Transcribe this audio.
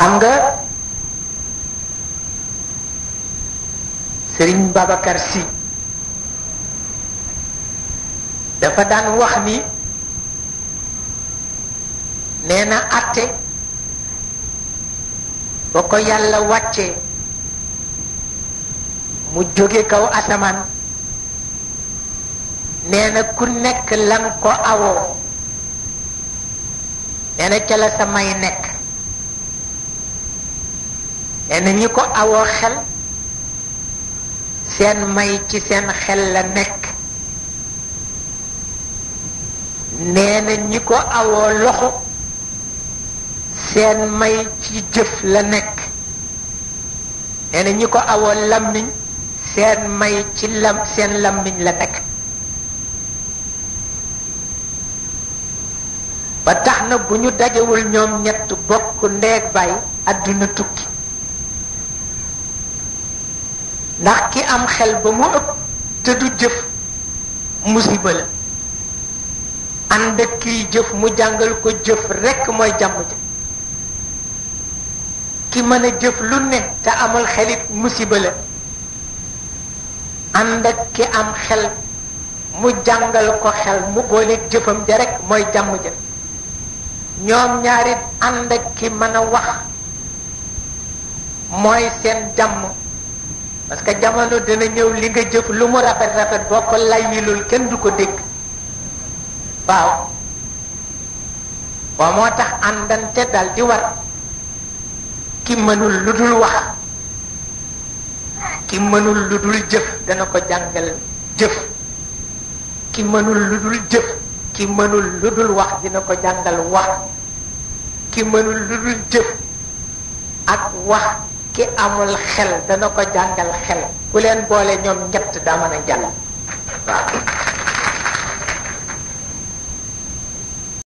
xam nga Sëriñ Babacar Sy dafa daan wax ni nee na àtte ba ko yàlla wàccee mu jóge kaw asamaan nee na ku nekk lan ko awoo nee na ca la sa may nekk nee na ñi ko awoo xel seen may ci seen xel la nekk nee na ñi ko awoo loxo seen may ci jëf la nekk nee na ñi ko awoo lammiñ seen may ci seen lammiñ la nekk ba tax na bu ñu dajewul ñoom ñett bokk ndeeg bàyyi àdduna tukki ndax ki am xel ba mu ëpp te du jëf musiba la ànd ak kiy jëf mu jàngal ko jëf rekk mooy jàmm ja ki mën a jëf lu ne te amul xelit musiba la ànd ak ki am xel mu jàngal ko xel mu boole jëfam ja rekk mooy jàmm ja ñoom ñaari ànd ak ki mën a wax mooy seen jàmm parce que jamono dina ñëw li nga jëf lu mu rafet rafet boo ko layyilul kenn du ko dégg waaw moo tax àndante dal di war ki mënul lu dul wax ki mënul lu dul jëf dana ko jàngal jëf ki mënul lu dul jëf ki mënul lu dul wax dina ko jàngal wax ki mënul lu dul jëf ak wax ki amul xel dana ko jàngal xel ku leen boole ñoom ñett daa mën a jàll waaw